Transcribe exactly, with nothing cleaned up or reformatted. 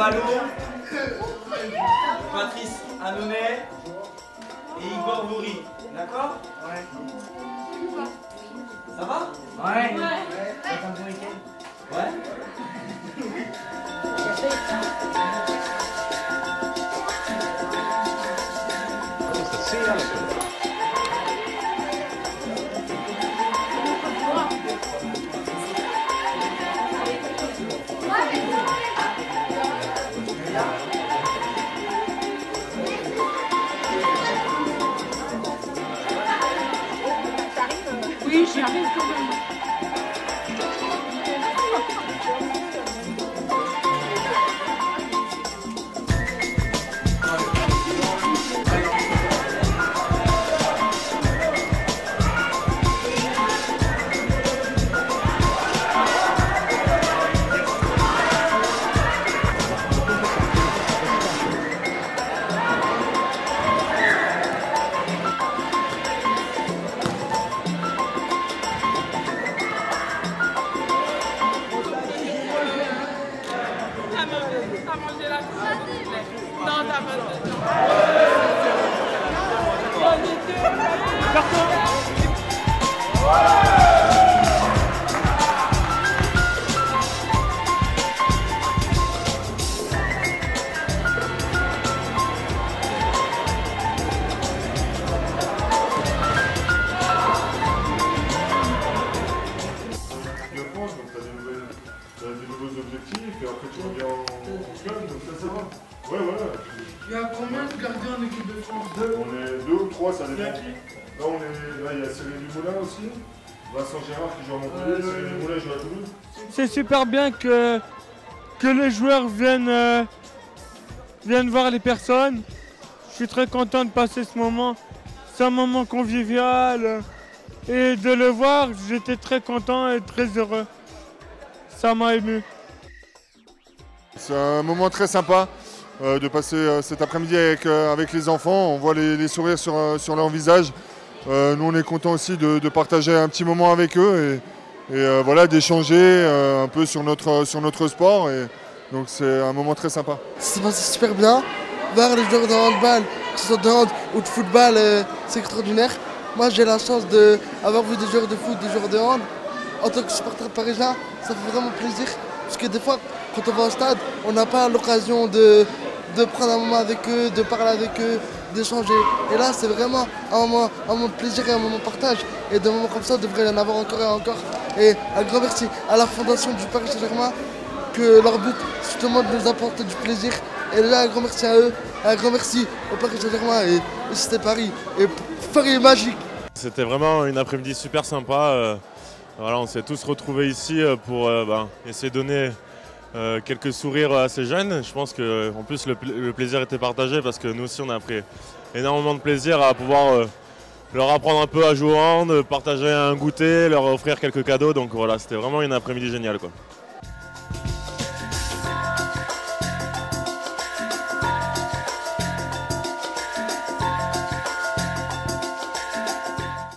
Malo, Patrice Annonay et Igor Vouri. D'accord? Ouais. Ça va? Ouais. Ouais. Ouais. Oui, j'y arrive quand même. T'as mangé la non, t'as pas T'as des nouveaux objectifs et après tu reviens en club, donc ça c'est bon. Ouais, voilà. Il y a combien de gardiens en équipe de France? Deux. On est deux ou trois, ça dépend. Là, on est... Là, il y a Cyril Dumoulin aussi. Vincent Gérard qui joue à Montpellier, euh... Cyril Dumoulin joue à Toulouse. C'est super bien que, que les joueurs viennent, euh, viennent voir les personnes. Je suis très content de passer ce moment. C'est un moment convivial. Et de le voir, j'étais très content et très heureux. Ça m'a ému. C'est un moment très sympa euh, de passer euh, cet après-midi avec, euh, avec les enfants. On voit les, les sourires sur, euh, sur leur visage. Euh, nous, on est contents aussi de, de partager un petit moment avec eux et, et euh, voilà, d'échanger euh, un peu sur notre, sur notre sport. Et, donc c'est un moment très sympa. C'est passé super bien. Voir les joueurs de handball, que ce soit de hand ou de football, euh, c'est extraordinaire. Moi, j'ai la chance d'avoir vu des joueurs de foot, des joueurs de hand. En tant que supporter parisien, ça fait vraiment plaisir. Parce que des fois, quand on va au stade, on n'a pas l'occasion de, de prendre un moment avec eux, de parler avec eux, d'échanger. Et là, c'est vraiment un moment, un moment de plaisir et un moment de partage. Et des moments comme ça, il devrait y en avoir encore et encore. Et un grand merci à la fondation du Paris Saint-Germain, que leur but, c'est justement de nous apporter du plaisir. Et là, un grand merci à eux, un grand merci au Paris Saint-Germain. Et, et c'était Paris. Et Paris est magique. C'était vraiment une après-midi super sympa. Euh... Voilà, on s'est tous retrouvés ici pour euh, bah, essayer de donner euh, quelques sourires à ces jeunes. Je pense qu'en plus le, pla le plaisir était partagé parce que nous aussi on a pris énormément de plaisir à pouvoir euh, leur apprendre un peu à jouer au hand, partager un goûter, leur offrir quelques cadeaux. Donc voilà, c'était vraiment une après-midi géniale, quoi.